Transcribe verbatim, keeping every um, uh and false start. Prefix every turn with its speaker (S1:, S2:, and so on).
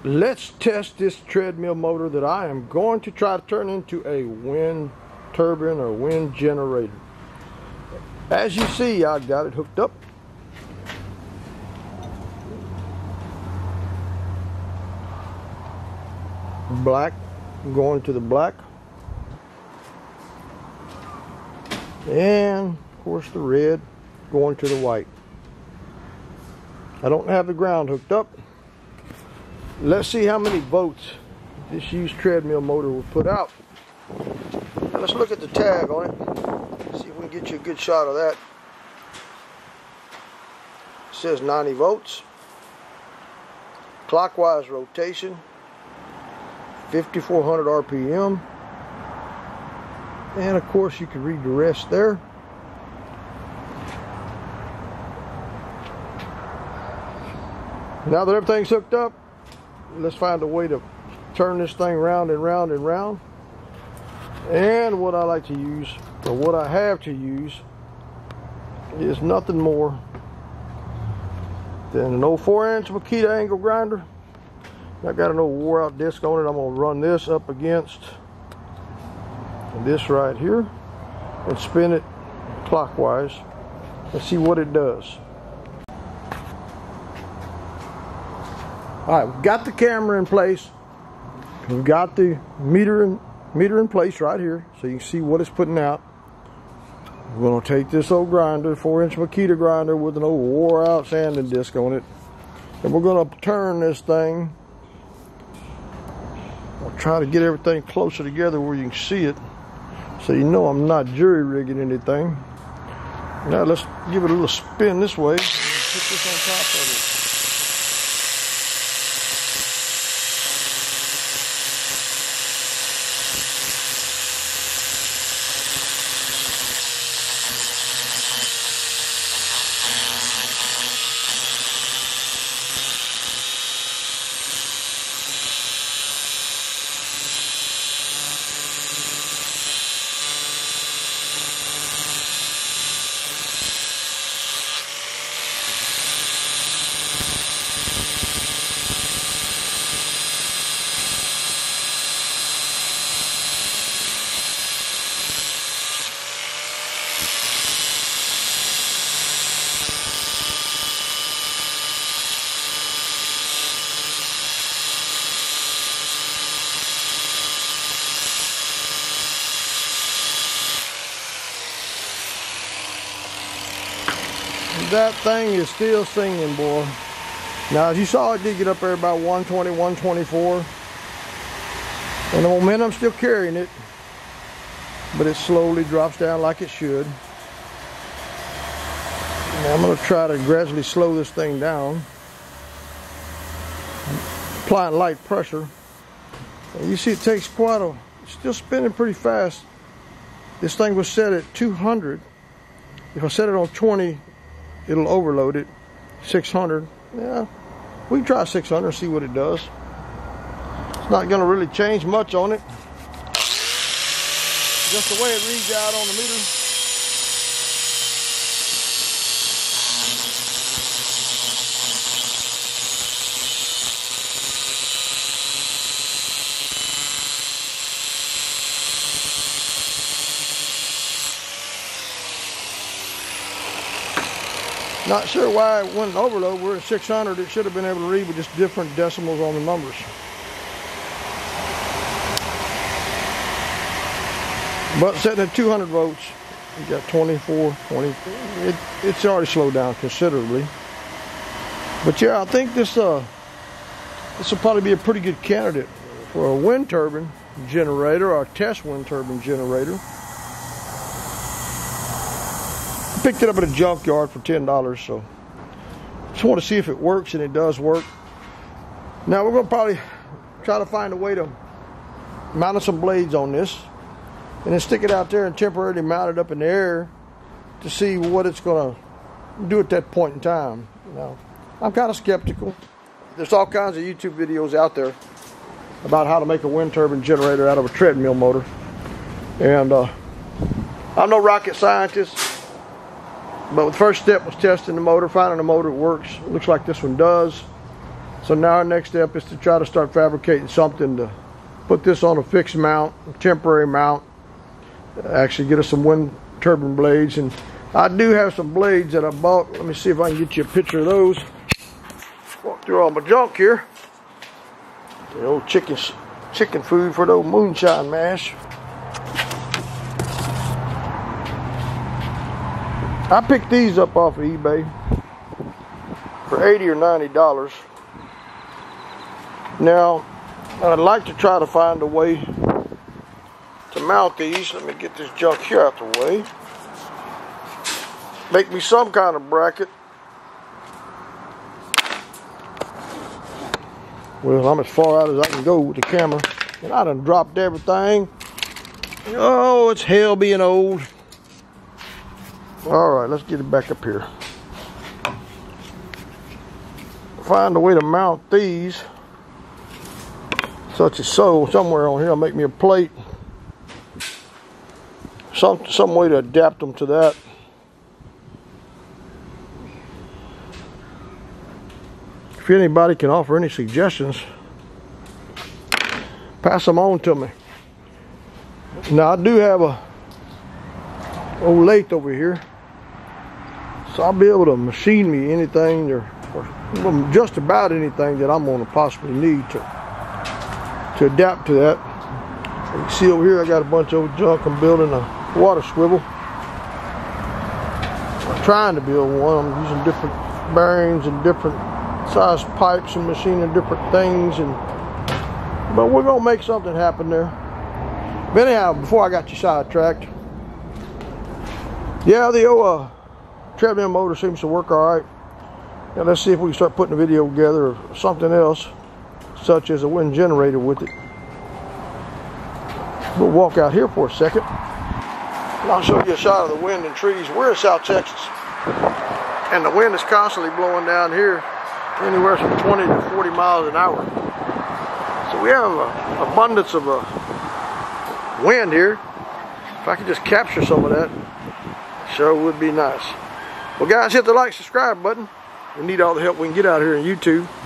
S1: Let's test this treadmill motor that I am going to try to turn into a wind turbine or wind generator. As you see, I got it hooked up. Black going to the black, and of course the red going to the white. I don't have the ground hooked up. Let's see how many volts this used treadmill motor will put out. Now let's look at the tag on it, see if we can get you a good shot of that. It says ninety volts, clockwise rotation, fifty-four hundred R P M, and of course you can read the rest there. Now that everything's hooked up, let's find a way to turn this thing round and round and round. And what I like to use, or what I have to use, is nothing more than an old four inch Makita angle grinder. I got an old wore out disc on it. I'm going to run this up against this right here and spin it clockwise and see what it does. Alright, we've got the camera in place. We've got the meter in, meter in place right here so you can see what it's putting out. We're going to take this old grinder, four inch Makita grinder with an old wore out sanding disc on it, and we're going to turn this thing. I'll try to get everything closer together where you can see it so you know I'm not jury rigging anything. Now let's give it a little spin this way and put this on top of it. That thing is still singing, boy. Now, as you saw, it did get up there about one twenty, one twenty-four. And the momentum's still carrying it, but it slowly drops down like it should. Now, I'm going to try to gradually slow this thing down, applying light pressure. And you see it takes quite a, it's still spinning pretty fast. This thing was set at two hundred. If I set it on twenty, it'll overload it. six hundred, yeah, we can try six hundred and see what it does. It's not going to really change much on it, just the way it reads out on the meter. Not sure why it wouldn't overload. We're at six hundred. It should have been able to read with just different decimals on the numbers. But setting at two hundred volts, you got twenty-four, twenty. It, it's already slowed down considerably. But yeah, I think this uh, this will probably be a pretty good candidate for a wind turbine generator or a test wind turbine generator. Picked it up at a junkyard for ten dollars, so just want to see if it works, and it does work. Now we're going to probably try to find a way to mount some blades on this and then stick it out there and temporarily mount it up in the air to see what it's going to do at that point in time. Now, I'm kind of skeptical. There's all kinds of YouTube videos out there about how to make a wind turbine generator out of a treadmill motor, and uh, I'm no rocket scientist. But the first step was testing the motor, finding a motor that works. It looks like this one does. So now our next step is to try to start fabricating something to put this on a fixed mount, a temporary mount, actually get us some wind turbine blades. And I do have some blades that I bought. Let me see if I can get you a picture of those. Walk through all my junk here. The old chicken, chicken food for the old moonshine mash. I picked these up off of eBay for eighty or ninety dollars. Now, I'd like to try to find a way to mount these. Let me get this junk here out the way. Make me some kind of bracket. Well, I'm as far out as I can go with the camera. And I done dropped everything. Oh, it's hell being old. Alright, let's get it back up here. Find a way to mount these. Such as so. Somewhere on here I'll make me a plate. Some, some way to adapt them to that. If anybody can offer any suggestions, pass them on to me. Now I do have a old lathe over here, so I'll be able to machine me anything or, or just about anything that I'm going to possibly need to to adapt to that. You can see over here I got a bunch of junk. I'm building a water swivel. I'm trying to build one. I'm using different bearings and different size pipes and machining different things, and but we're gonna make something happen there. But anyhow, before I got you sidetracked, yeah, the old uh, treadmill motor seems to work all right. Now let's see if we can start putting a video together or something else, such as a wind generator with it. We'll walk out here for a second, and I'll show you a shot of the wind and trees. We're in South Texas, and the wind is constantly blowing down here, anywhere from twenty to forty miles an hour. So we have an abundance of uh, wind here. If I could just capture some of that, sure would be nice. Well guys, hit the like, subscribe button. We need all the help we can get out here on YouTube.